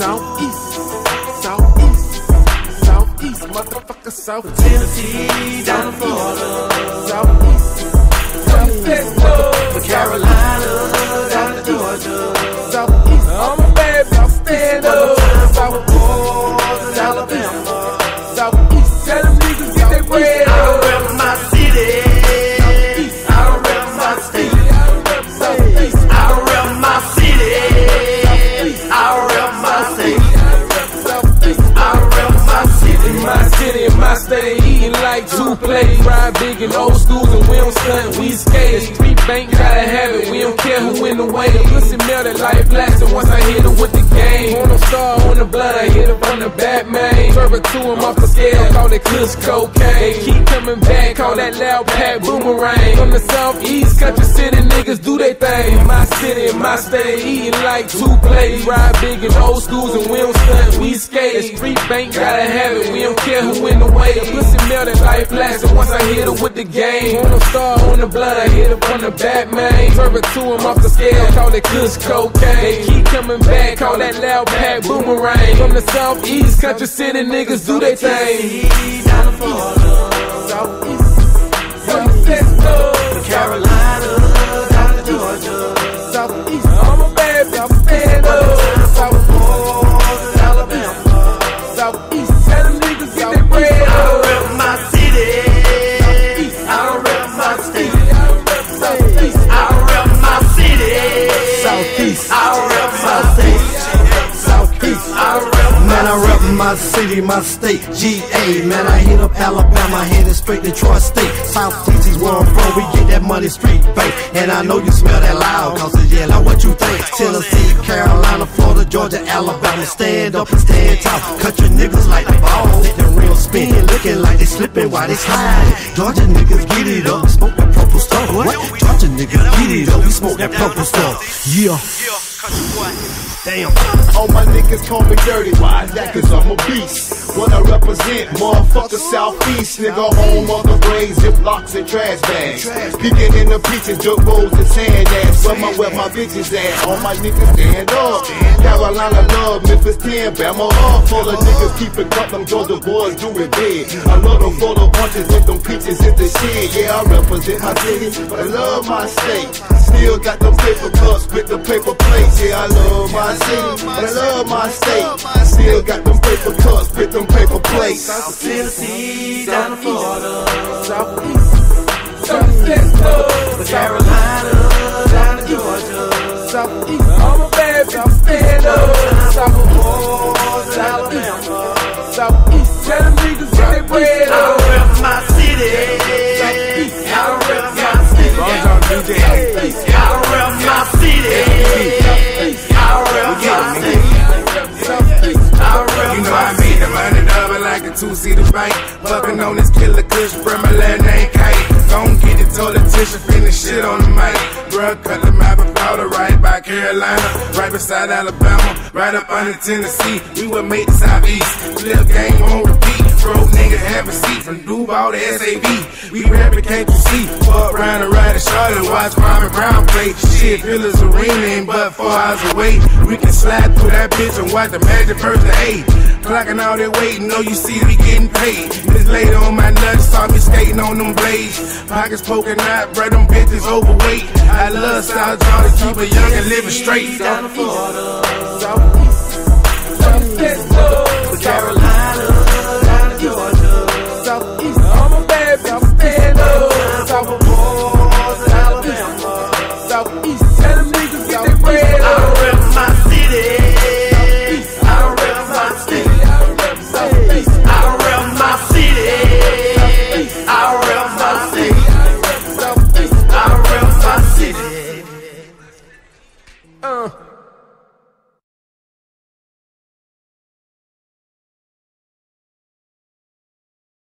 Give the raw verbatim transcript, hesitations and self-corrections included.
Southeast, Southeast, Southeast, motherfucker, South Tennessee, down to Florida, Southeast, Southeast, motherfucker, Carolina, down to Georgia, Southeast, I'm a bad bitch, stand up, South Alabama, Southeast, tell them niggas get their bread up. I don't rep my city, I don't rep my state, I don't rep my city, I don't rep my state, I don't rep my city. In my city, in my state, eating like two plates. Ride big in old schools and we don't stunt, we skate. The street bank gotta have it, we don't care who in the way. The pussy melted like blasting once I hit her with the game. On the star, on the blood, I hit her from the Batman. Serve it to him off the scale, call it kush cocaine. They keep coming back, call that loud pack boomerang. From the southeast, country city niggas do they thing. In my city, in my state, eating like two plates. Ride big in old schools and we don't stunt, we skate. The street bank gotta have it, we don't care who in the way. The pussy melted like blasting once I hit her with the game. On the star, on the blood, I hit her from the Batman. Serve it to him off the scale, call it kush cocaine. They keep coming back, call that loud pack boomerang. From the southeast, country city niggas do they thing. Down to Florida, Southeast, Southeast, Carolina, down to Georgia, Southeast, I'm a bad bitch, stand up, South Alabama, Southeast, tell them niggas get their bread up. I don't rep my city, I don't rep my state, I don't rep my city, Southeast, I don't rep my state, Southeast, I don't rep Man, I rep my city, my state, G A. Man, I hit up Alabama, headed straight to Detroit State. Southeast is where I'm from, we get that money street bank. And I know you smell that loud, cause it's yeah, like what you think. Tennessee, Carolina, Florida, Georgia, Alabama. Stand up and stand tall, cut your niggas like the ball. Let the rim spin, looking like they slipping while they sliding. Georgia niggas get it up, smoke that purple stuff. What? Georgia niggas get it up, we smoke that purple stuff. Yeah. Damn. All my niggas call me dirty, why? That cause I'm a beast. What I represent, motherfucker Southeast. Nigga home of the braids, ziplocs and trash bags. Peeking in the peaches, dirt rolls and sand ass. Where my, where my bitches at? All my niggas stand up. Carolina love, Memphis ten, Bama up. Full of niggas keep it up, them Georgia boys do it big. I love them full of punches with them peaches in the shit. Yeah, I represent my city, but I love my state. Still got them paper cups with the paper plates. Yeah, I love my city, but I love my state. Still got them paper cups with them paper plates. South Tennessee, down to Florida, Southeast, Southeast, Carolina, down to Georgia, Southeast, I'm a bad bitch, stand up, South Alabama, Southeast, tell them niggas get their bread up. I don't rep my city, I don't rep my state, I don't rep my city, I don't rep my state. You know I made the money double like a two-seater bike. Fucking on this killer kush, bro, my last name Kite. Gon' get the toilet tissue, finish shit on the mic. Bruh, cut the map of powder right by Carolina, right beside Alabama, right up under Tennessee. We would make the Southeast, little game on repeat. Broke nigga have a seat from Duval to S A V. We rapping, can't you see? Fuck round and ride a Charlotte, watch Kwame Brown play. Shit, Phillips Arena ain't but four hours away. We can slide through that bitch and watch the Magic First to eight. Clocking all that weight, know you see we getting paid. This lady on my nuts, saw me skating on them blades. Pockets poking out, bro, them bitches overweight. I love South Georgia, keep it young and living straight. Down to Florida, South